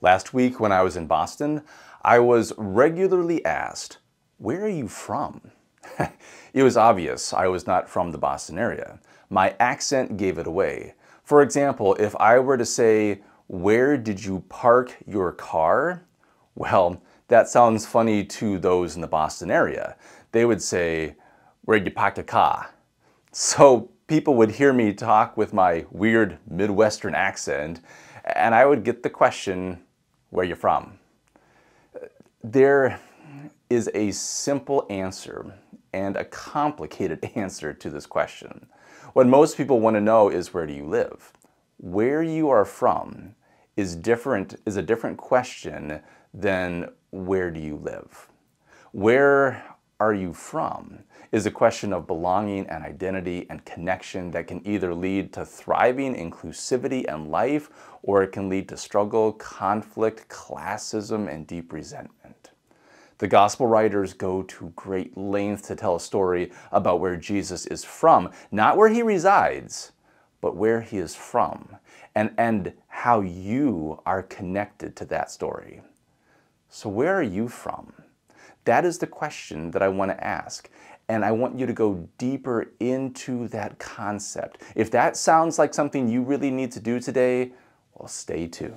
Last week when I was in Boston, I was regularly asked, "Where are you from?" It was obvious I was not from the Boston area. My accent gave it away. For example, if I were to say, "Where did you park your car?" Well, that sounds funny to those in the Boston area. They would say, "Where'd you park the car?" So people would hear me talk with my weird Midwestern accent, and I would get the question, "Where you from?" There is a simple answer and a complicated answer to this question. What most people want to know is, where do you live? Where you are from is a different question than where do you live. Where are you from is a question of belonging and identity and connection that can either lead to thriving inclusivity and life, or it can lead to struggle, conflict, classism, and deep resentment. The gospel writers go to great lengths to tell a story about where Jesus is from, not where he resides, but where he is from, and how you are connected to that story. So where are you from? That is the question that I want to ask, and I want you to go deeper into that concept. If that sounds like something you really need to do today, well, stay tuned.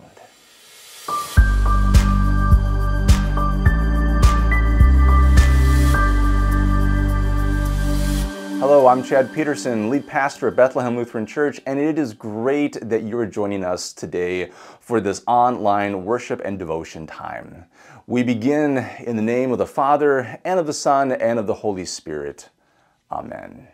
Hello, I'm Chad Peterson, lead pastor at Bethlehem Lutheran Church, and it is great that you're joining us today for this online worship and devotion time. We begin in the name of the Father, and of the Son, and of the Holy Spirit. Amen.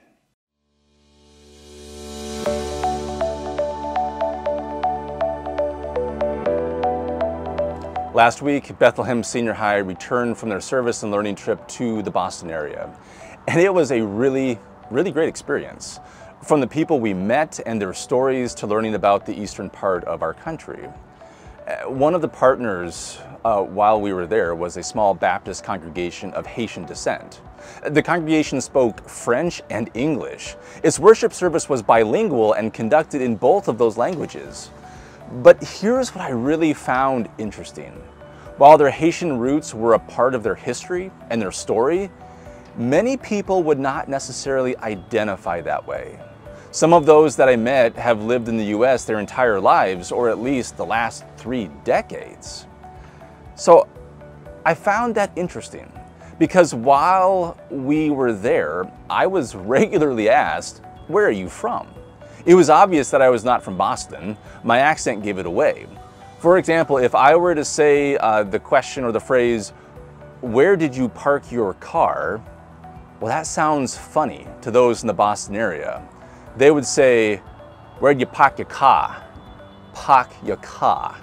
Last week, Bethlehem Senior High returned from their service and learning trip to the Boston area. And it was a really great experience. From the people we met and their stories to learning about the eastern part of our country. One of the partners while we were there was a small Baptist congregation of Haitian descent. The congregation spoke French and English. Its worship service was bilingual and conducted in both of those languages. But here's what I really found interesting. While their Haitian roots were a part of their history and their story, many people would not necessarily identify that way. Some of those that I met have lived in the U.S. their entire lives, or at least the last 3 decades. So I found that interesting because while we were there, I was regularly asked, "Where are you from?" It was obvious that I was not from Boston. My accent gave it away. For example, if I were to say the question or the phrase, "Where did you park your car?" Well, that sounds funny to those in the Boston area. They would say, "Where'd you park your car?" Park your car.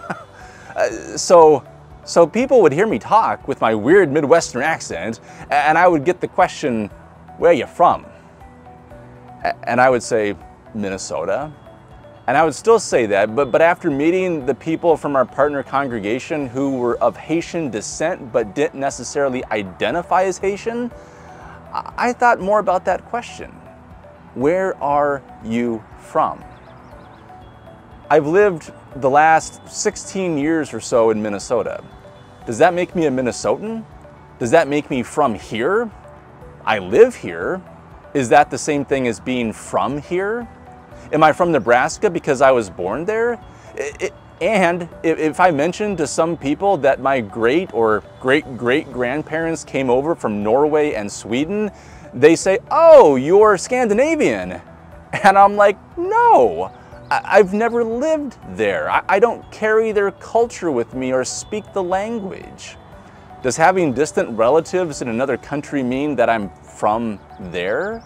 So people would hear me talk with my weird Midwestern accent, and I would get the question, "Where are you from?" And I would say, "Minnesota." And I would still say that, but after meeting the people from our partner congregation who were of Haitian descent but didn't necessarily identify as Haitian, I thought more about that question. Where are you from? I've lived the last 16 years or so in Minnesota. Does that make me a Minnesotan? Does that make me from here? I live here. Is that the same thing as being from here? Am I from Nebraska because I was born there? And if I mention to some people that my great or great-great-grandparents came over from Norway and Sweden, they say, "Oh, you're Scandinavian." And I'm like, "No, I've never lived there. I don't carry their culture with me or speak the language." Does having distant relatives in another country mean that I'm from there?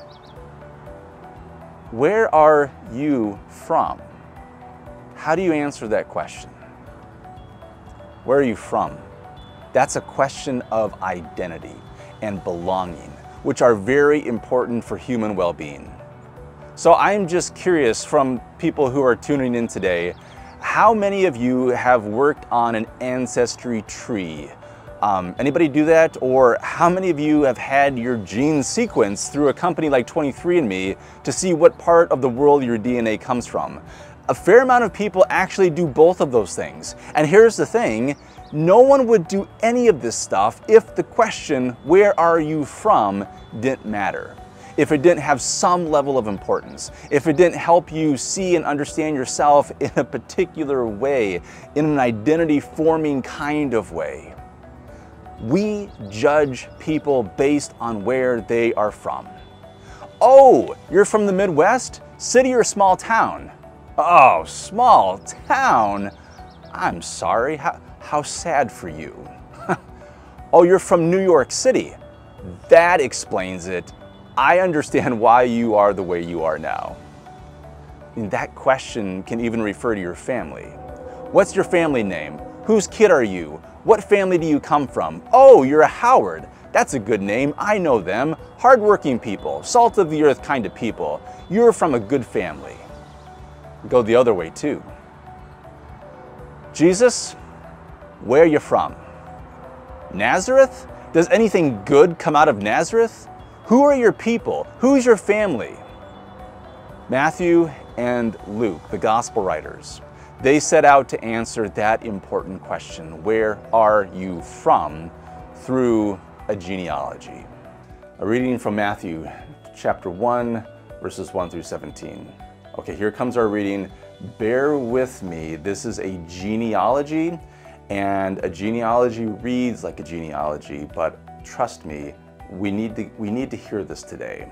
Where are you from? How do you answer that question? Where are you from? That's a question of identity and belonging, which are very important for human well-being. So I'm just curious, from people who are tuning in today, how many of you have worked on an ancestry tree? Anybody do that? Or how many of you have had your genes sequenced through a company like 23andMe to see what part of the world your DNA comes from? A fair amount of people actually do both of those things. And here's the thing, no one would do any of this stuff if the question, where are you from, didn't matter. If it didn't have some level of importance, if it didn't help you see and understand yourself in a particular way, in an identity-forming kind of way. We judge people based on where they are from. Oh, you're from the Midwest? City or small town? Oh, small town? I'm sorry, how sad for you. Oh, you're from New York City? That explains it. I understand why you are the way you are now. And that question can even refer to your family. What's your family name? Whose kid are you? What family do you come from? Oh, you're a Howard. That's a good name. I know them. Hardworking people, salt of the earth kind of people. You're from a good family. Go the other way too. Jesus, where are you from? Nazareth? Does anything good come out of Nazareth? Who are your people? Who's your family? Matthew and Luke, the gospel writers, they set out to answer that important question, where are you from, through a genealogy. A reading from Matthew chapter 1, verses 1 through 17. Okay, here comes our reading. Bear with me. This is a genealogy, and a genealogy reads like a genealogy, but trust me, we need to hear this today.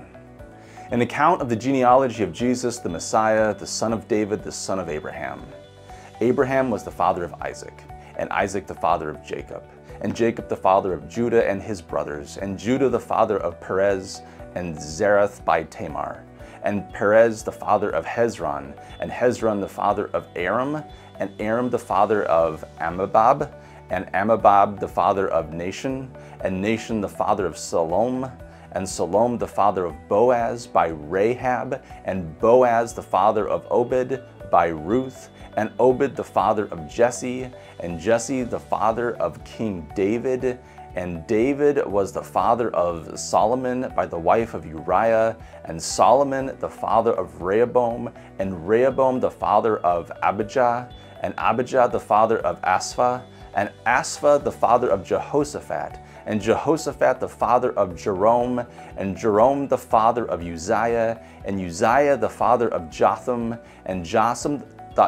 An account of the genealogy of Jesus, the Messiah, the son of David, the son of Abraham. Abraham was the father of Isaac, and Isaac the father of Jacob, and Jacob the father of Judah and his brothers, and Judah the father of Perez and Zerath by Tamar, and Perez the father of Hezron, and Hezron the father of Aram, and Aram the father of Amabab, and Amabab the father of Nahshon, and Nahshon the father of Salom, and Salom the father of Boaz by Rahab, and Boaz the father of Obed by Ruth, and Obed the father of Jesse, and Jesse the father of King David, and David was the father of Solomon by the wife of Uriah, and Solomon the father of Rehoboam, and Rehoboam the father of Abijah, and Abijah the father of Asaph, and Asaph the father of Jehoshaphat, and Jehoshaphat the father of Jerome, and Jerome the father of Uzziah, and Uzziah the father of Jotham, and Jotham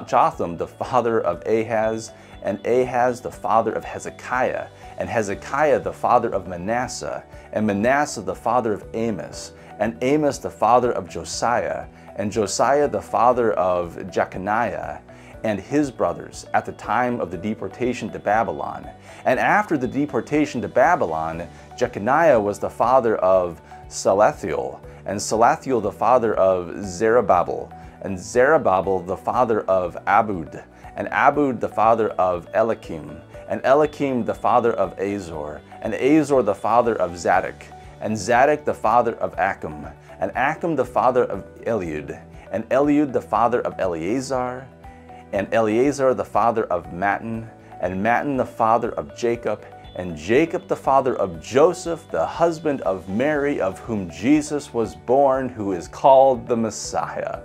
the father of Ahaz, and Ahaz the father of Hezekiah, and Hezekiah the father of Manasseh, and Manasseh the father of Amos, and Amos the father of Josiah, and Josiah the father of Jeconiah, and his brothers at the time of the deportation to Babylon. And after the deportation to Babylon, Jeconiah was the father of Salathiel, and Salathiel the father of Zerubbabel, and Zerubbabel the father of Abud, and Abud the father of Eliakim, and Eliakim the father of Azor, and Azor the father of Zadok, and Zadok the father of Achim, and Achim the father of Eliud, and Eliud the father of Eleazar, and Eleazar the father of Mattan, and Mattan the father of Jacob, and Jacob the father of Joseph, the husband of Mary, of whom Jesus was born, who is called the Messiah.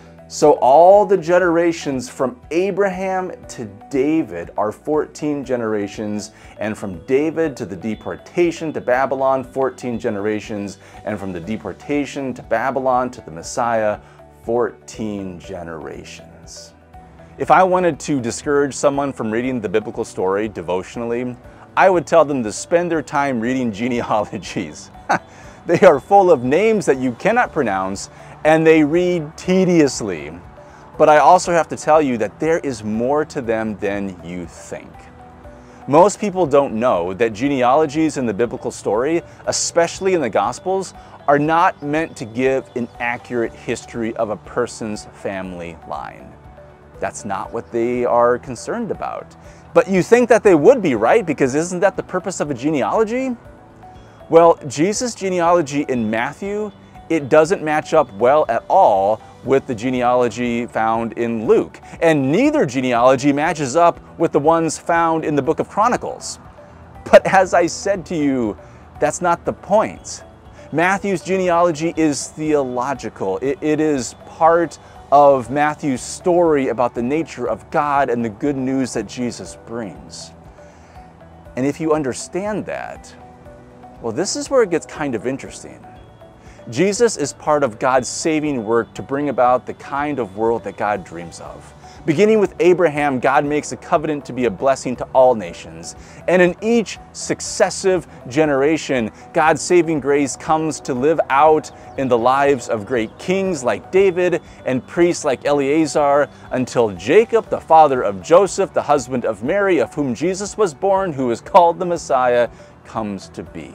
So all the generations from Abraham to David are 14 generations, and from David to the deportation to Babylon, 14 generations, and from the deportation to Babylon to the Messiah, 14 generations. If I wanted to discourage someone from reading the biblical story devotionally, I would tell them to spend their time reading genealogies. They are full of names that you cannot pronounce, and they read tediously. But I also have to tell you that there is more to them than you think. Most people don't know that genealogies in the biblical story, especially in the Gospels, are not meant to give an accurate history of a person's family line. That's not what they are concerned about. But you think that they would be, right? Because isn't that the purpose of a genealogy? Well, Jesus' genealogy in Matthew, it doesn't match up well at all with the genealogy found in Luke. And neither genealogy matches up with the ones found in the book of Chronicles. But as I said to you, that's not the point. Matthew's genealogy is theological. It is part of Matthew's story about the nature of God and the good news that Jesus brings. And if you understand that, well, this is where it gets kind of interesting. Jesus is part of God's saving work to bring about the kind of world that God dreams of. Beginning with Abraham, God makes a covenant to be a blessing to all nations. And in each successive generation, God's saving grace comes to live out in the lives of great kings like David and priests like Eleazar, until Jacob, the father of Joseph, the husband of Mary, of whom Jesus was born, who is called the Messiah, comes to be.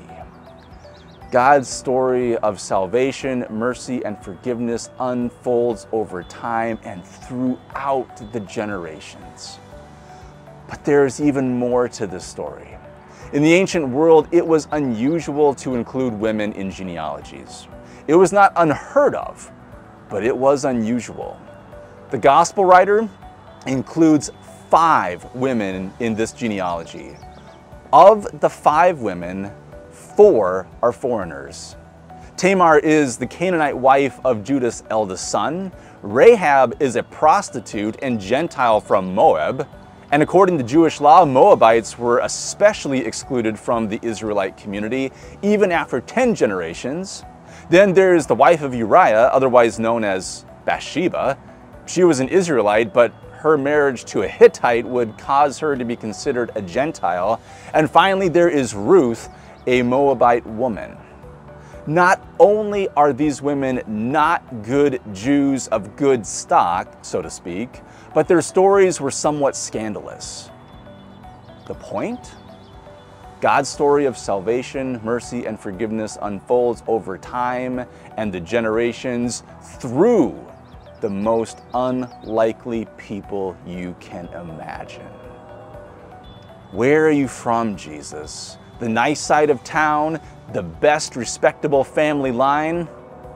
God's story of salvation, mercy, and forgiveness unfolds over time and throughout the generations. But there's even more to this story. In the ancient world, it was unusual to include women in genealogies. It was not unheard of, but it was unusual. The gospel writer includes 5 women in this genealogy. Of the 5 women, 4 are foreigners. Tamar is the Canaanite wife of Judah's eldest son. Rahab is a prostitute and Gentile from Moab. And according to Jewish law, Moabites were especially excluded from the Israelite community, even after 10 generations. Then there's the wife of Uriah, otherwise known as Bathsheba. She was an Israelite, but her marriage to a Hittite would cause her to be considered a Gentile. And finally, there is Ruth, a Moabite woman. Not only are these women not good Jews of good stock, so to speak, but their stories were somewhat scandalous. The point? God's story of salvation, mercy, and forgiveness unfolds over time and the generations through the most unlikely people you can imagine. Where are you from, Jesus? The nice side of town, the best respectable family line?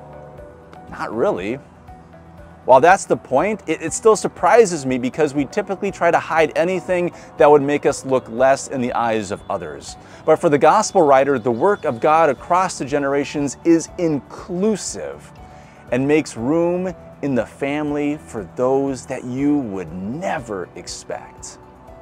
Not really. While that's the point, it still surprises me because we typically try to hide anything that would make us look less in the eyes of others. But for the gospel writer, the work of God across the generations is inclusive and makes room in the family for those that you would never expect.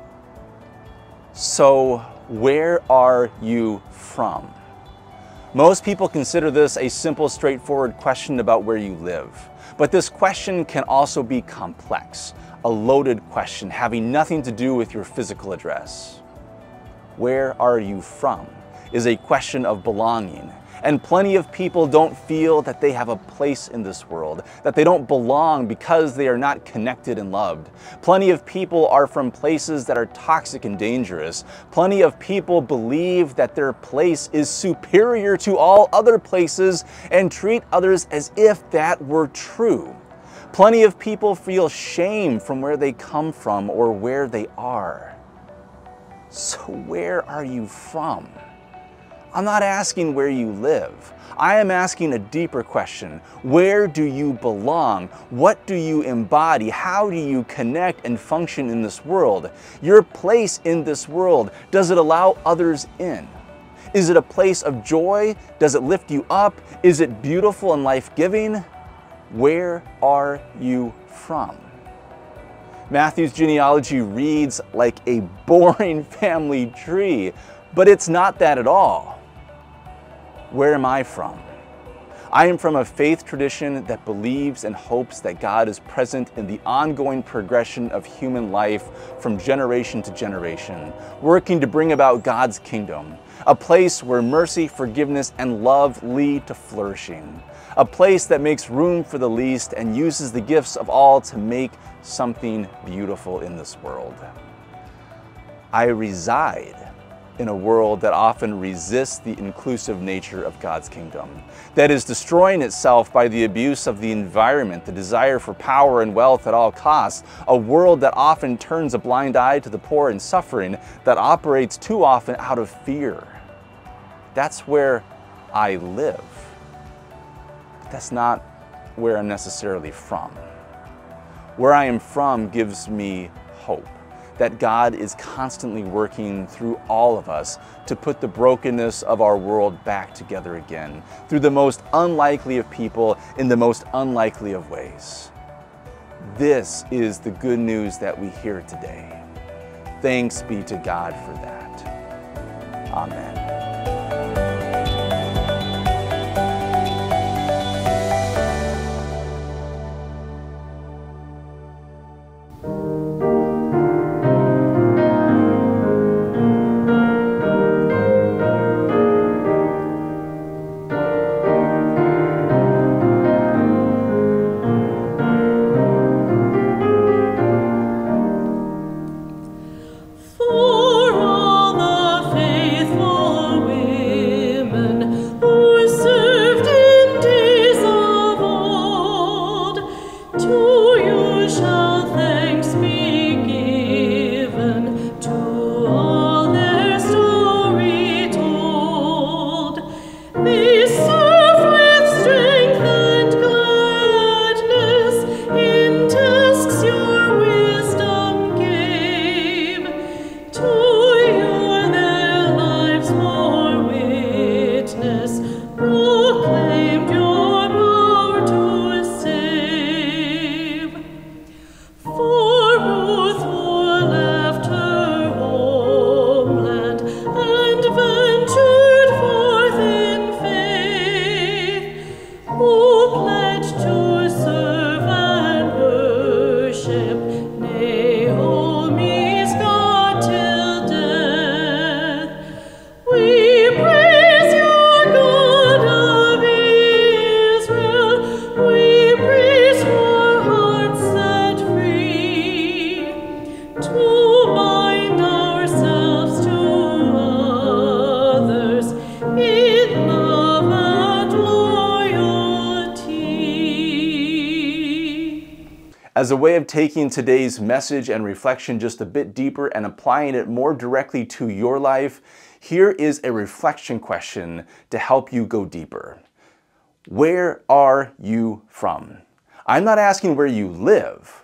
So, where are you from? Most people consider this a simple, straightforward question about where you live. But this question can also be complex, a loaded question having nothing to do with your physical address. Where are you from is a question of belonging. And plenty of people don't feel that they have a place in this world, that they don't belong because they are not connected and loved. Plenty of people are from places that are toxic and dangerous. Plenty of people believe that their place is superior to all other places and treat others as if that were true. Plenty of people feel shame from where they come from or where they are. So where are you from? I'm not asking where you live. I am asking a deeper question. Where do you belong? What do you embody? How do you connect and function in this world? Your place in this world, does it allow others in? Is it a place of joy? Does it lift you up? Is it beautiful and life-giving? Where are you from? Matthew's genealogy reads like a boring family tree, but it's not that at all. Where am I from? I am from a faith tradition that believes and hopes that God is present in the ongoing progression of human life from generation to generation, working to bring about God's kingdom, a place where mercy, forgiveness, and love lead to flourishing, a place that makes room for the least and uses the gifts of all to make something beautiful in this world. I reside in a world that often resists the inclusive nature of God's kingdom, that is destroying itself by the abuse of the environment, the desire for power and wealth at all costs, a world that often turns a blind eye to the poor and suffering, that operates too often out of fear. That's where I live. But that's not where I'm necessarily from. Where I am from gives me hope that God is constantly working through all of us to put the brokenness of our world back together again, through the most unlikely of people in the most unlikely of ways. This is the good news that we hear today. Thanks be to God for that. Amen. As a way of taking today's message and reflection just a bit deeper and applying it more directly to your life, here is a reflection question to help you go deeper. Where are you from? I'm not asking where you live.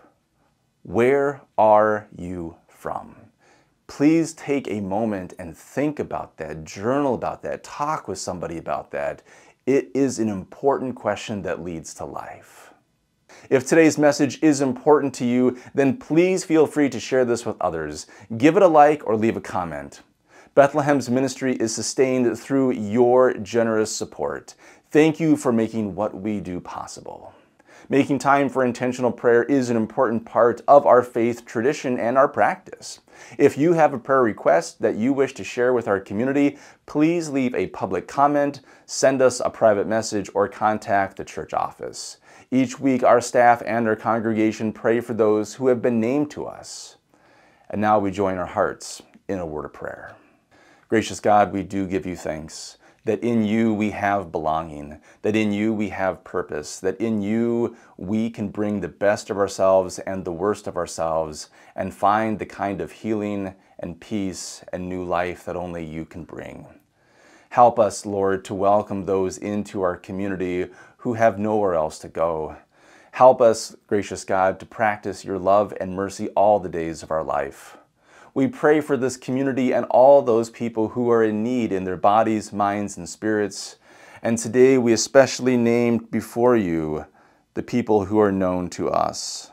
Where are you from? Please take a moment and think about that, journal about that, talk with somebody about that. It is an important question that leads to life. If today's message is important to you, then please feel free to share this with others. Give it a like or leave a comment. Bethlehem's ministry is sustained through your generous support. Thank you for making what we do possible. Making time for intentional prayer is an important part of our faith tradition and our practice. If you have a prayer request that you wish to share with our community, please leave a public comment, send us a private message, or contact the church office. Each week, our staff and our congregation pray for those who have been named to us. And now we join our hearts in a word of prayer. Gracious God, we do give you thanks that in you we have belonging, that in you we have purpose, that in you we can bring the best of ourselves and the worst of ourselves and find the kind of healing and peace and new life that only you can bring. Help us, Lord, to welcome those into our community who have nowhere else to go. Help us, gracious God, to practice your love and mercy all the days of our life. We pray for this community and all those people who are in need in their bodies, minds, and spirits. And today we especially named before you the people who are known to us.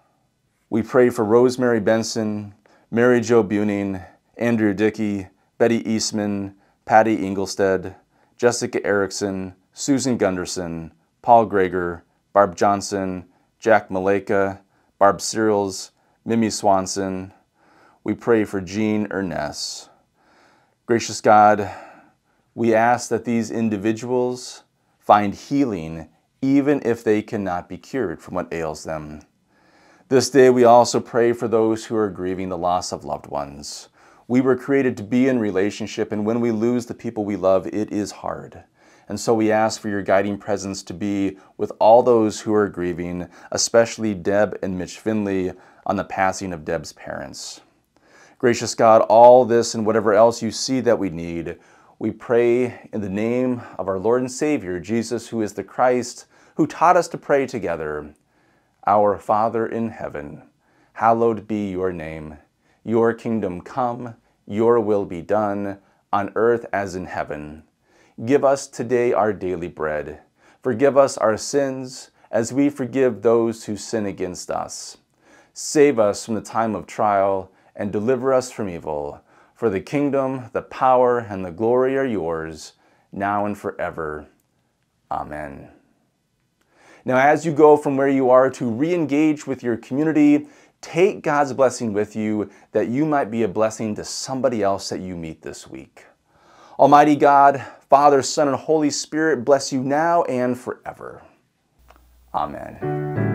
We pray for Rosemary Benson, Mary Jo Buning, Andrew Dickey, Betty Eastman, Patty Inglestead, Jessica Erickson, Susan Gunderson, Paul Greger, Barb Johnson, Jack Maleka, Barb Searles, Mimi Swanson. We pray for Jean Ernest. Gracious God, we ask that these individuals find healing even if they cannot be cured from what ails them. This day we also pray for those who are grieving the loss of loved ones. We were created to be in relationship, and when we lose the people we love, it is hard. And so we ask for your guiding presence to be with all those who are grieving, especially Deb and Mitch Finley on the passing of Deb's parents. Gracious God, all this and whatever else you see that we need, we pray in the name of our Lord and Savior, Jesus, who is the Christ, who taught us to pray together. Our Father in heaven, hallowed be your name. Your kingdom come, your will be done, on earth as in heaven. Give us today our daily bread. Forgive us our sins, as we forgive those who sin against us. Save us from the time of trial, and deliver us from evil. For the kingdom, the power, and the glory are yours, now and forever. Amen. Now, as you go from where you are to re-engage with your community, take God's blessing with you, that you might be a blessing to somebody else that you meet this week. Almighty God, Father, Son, and Holy Spirit bless you now and forever. Amen.